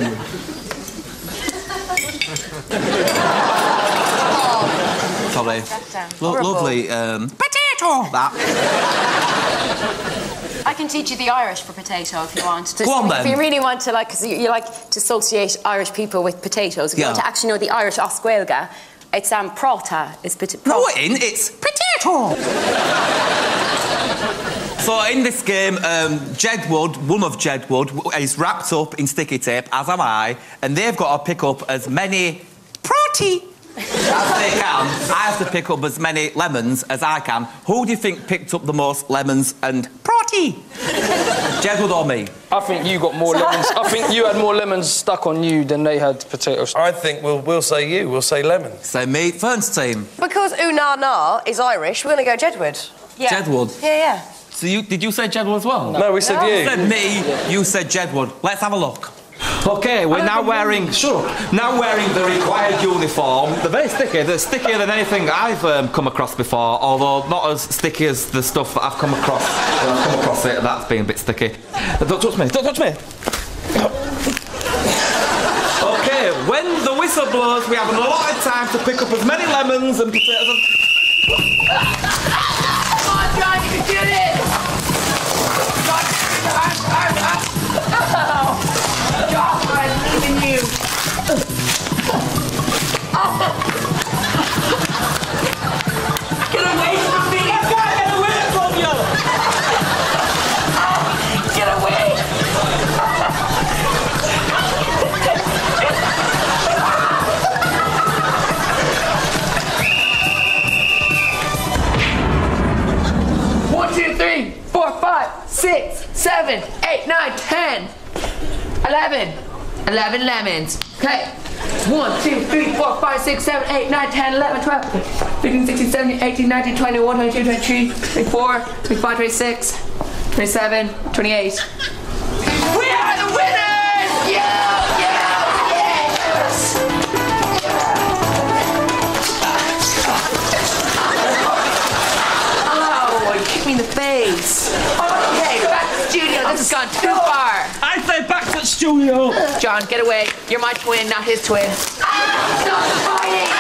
Sorry. Lovely. Potato! That. I can teach you the Irish for potato if you want. Go on, then. If you really want to, like, because you like to associate Irish people with potatoes, if you want to actually know the Irish Oscuelga, it's prata. It's potato. No, it ain't. It's potato! So in this game, Jedward, one of Jedward, is wrapped up in sticky tape, as am I, and they've got to pick up as many protty as they can. I have to pick up as many lemons as I can. Who do you think picked up the most lemons and protty? Jedward or me? I think you got more lemons. I think you had more lemons stuck on you than they had potatoes. I think we'll say you. We'll say lemon. So me, Fern's team. Because Unana is Irish, we're going to go Jedward. Yeah. Jedward. Yeah. So did you say Jedward as well? No, we said you. You said me, you said Jedward. Let's have a look. OK, we're now wearing... Now wearing the required uniform. They're very sticky. They're stickier than anything I've come across before, although not as sticky as the stuff that I've come across. I've come across it, that's been a bit sticky. Don't touch me. Don't touch me. OK, when the whistle blows, we have an allotted time to pick up as many lemons and potatoes as... Come on, John, you can do this! John, I believe in you. Get away from me! I can't get away from you! Get away! One, 2, 3, 4, 5, 6, 7, 8, 9, 10. 11 lemons. Okay. 1, 2, 3, 4, 5, 6, 7, 8, 9, 10, 11, 12, 15, 16, 17, 18, 19, 20, 21, 22, 23, 24, 25, 26, 27, 28. We are the winners! Yeah! Yes! Oh, you kicked me in the face. Okay, back to the studio. This has gone too far. I say back to the studio. John, get away. You're my twin, not his twin. Stop fighting!